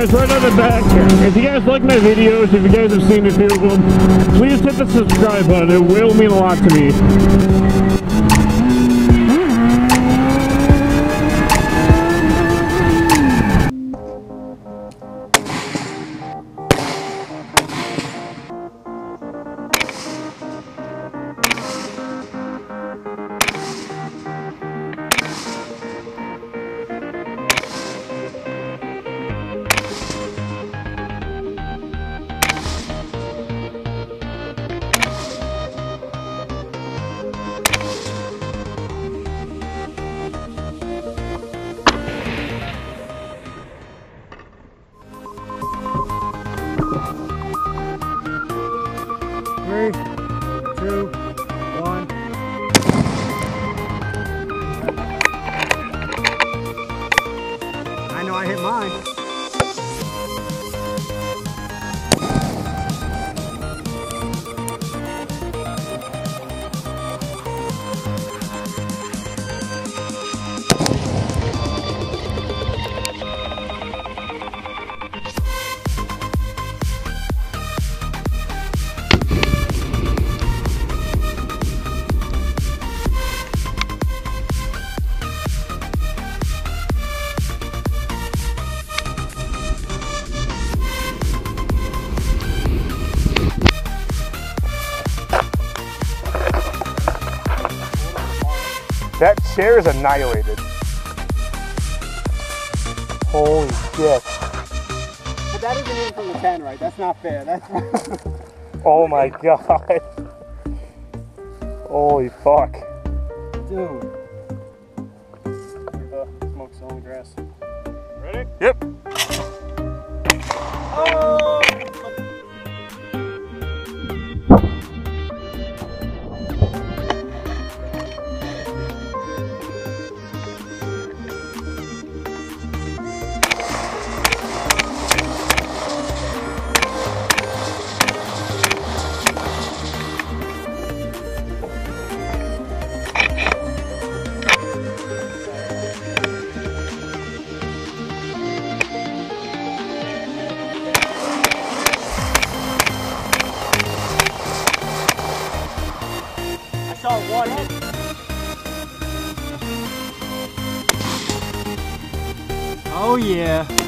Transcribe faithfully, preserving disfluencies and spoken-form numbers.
guys, right on the back. If you guys like my videos, if you guys have seen a few of them, please hit the subscribe button. It will mean a lot to me. Three, two, one. I know I hit mine. That chair is annihilated. Holy shit. But that isn't even from the ten, right? That's not fair. That's Oh my god. Holy fuck. dude. Uh, smoke's on the grass. Ready? Yep. Oh! Saw one hit. Oh yeah.